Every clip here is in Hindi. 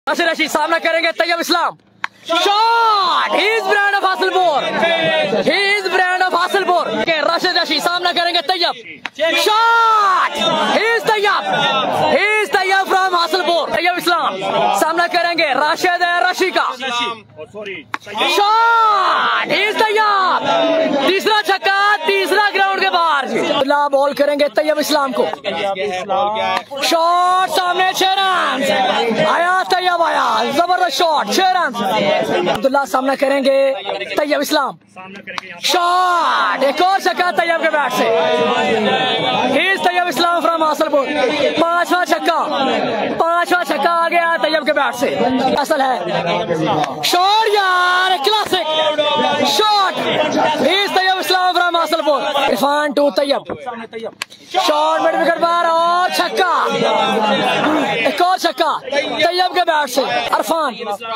नासिर रशीद सामना करेंगे Tayyab Islam. Shot, he is brand of Hasilpur, he is brand of Hasilpur. Rashid Rashid सामना करेंगे Tayyab. Shot, he is Tayyab from Hasilpur. Tayyab Islam सामना करेंगे राशिद रशीद का। Shot, he is Tayyab. तीसरा छक्का, तीसरा ग्राउंड के बाहर। बॉल करेंगे तैयब इस्लाम को। शॉट सामने, 6 रन आया, तैयब आया, जबरदस्त शॉट, 6 रन। अब्दुल्ला सामना करेंगे तैयब इस्लाम। शॉट, एक और छक्का तैयब के बैट से। He is Tayyab Islam from Hasilpur. पांचवा छक्का आ गया तैयब के बैट से। असल है शॉट यार, classic shot. He is Tayyab Islam from Hasilpur. Irfan to Tayyab. Shot mid wicket बार और छक्का, एक और छक्का तैयब के बैट से। इरफान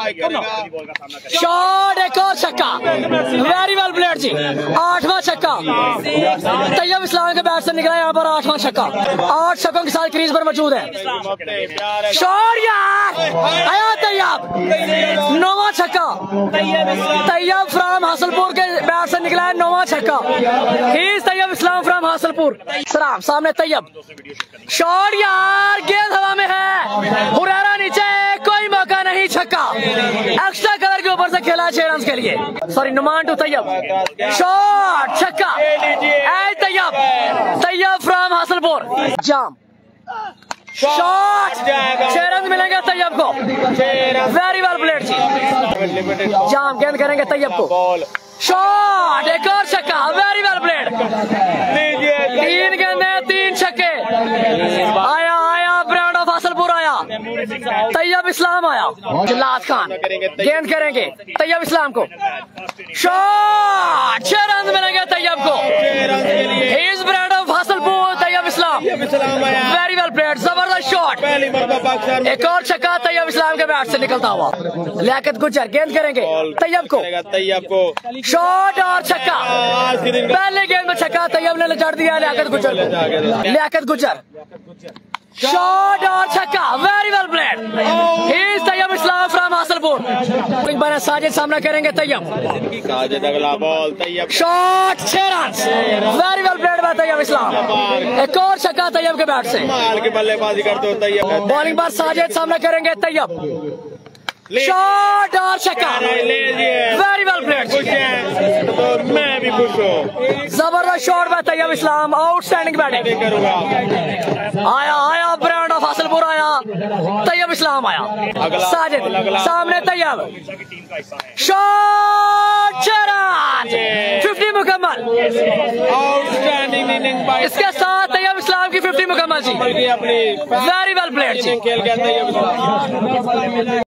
शॉट, एक और छक्का, वेरी वेल प्लेड जी। 8वां छक्का तैयब इस्लाम के बैट से निकला यहाँ पर। 8वां छक्का, 8 छक्कों के साथ क्रीज पर मौजूद है। शॉट यार, आया तैयब। 9वां छक्का तैयब फ्रॉम हासिलपुर के बैट से निकला है। 9वां छक्का, he is Tayyab Islam from Hasilpur. सलाम सामने तैयब। शॉट यार, गेंद हवा में है, हुरैरा नीचे, कोई मौका नहीं, छक्का। एक्स्ट्रा कवर के ऊपर से खेला 6 रन के लिए। Sorry, Numan to Tayyab. Shot, छक्का, तैयब फ्रॉम हासिलपुर। जाम, शॉट, 6 रन मिलेंगे तैयब को। वेरी वेल प्लेड जी। जाम गेंद करेंगे तैयब को। शॉट, एक और छक्का, वेरी वेल प्लेड। 3 गेंदें, 3 छक्के। आया ब्रांड ऑफ हासिलपुर आया, तैयब इस्लाम आया। जिल्लात खान गेंद करेंगे तैयब इस्लाम को। शॉट, 6 रन मिलेंगे तैयब को। He is brand of Hasilpur, Tayyab Islam. Very well played, जबरदस्त शॉट। एक और छक्का तैयब इस्लाम के बैट से निकलता हुआ। लियाकत गुजर गेंद करेंगे तैयब को। शॉट और छक्का, पहले गेंद में छक्का तैयब ने लचड़ दिया लियाकत गुजर। शॉट और छक्का, very well played. He is Tayyab Islam from Hasilpur. Sajid सामना करेंगे तैयब। अगला ball Tayyab. Shot, 6 run, very well played by Tayyab Islam. एक और छक्का तैयब के बैट से। बल्लेबाजी करते हो तैयब। बॉलिंग पर साजिद सामना करेंगे तैयब। शॉट और छक्का, वेरी वेल प्लेड। तो मैं भी खुश हूँ। जबरदस्त shot by Tayyab Islam, outstanding batting. आया ब्रांड ऑफ हासिलपुर आया, तैयब इस्लाम आया। साजिद सामने तैयब। शॉट, 6 रन, 50 मुकम्मल। आउटस्टैंडिंग इनिंग इसके साथ तैयब इस्लाम की 50 मुकम्मल ji. Very well played ji. खेल गया तैयब।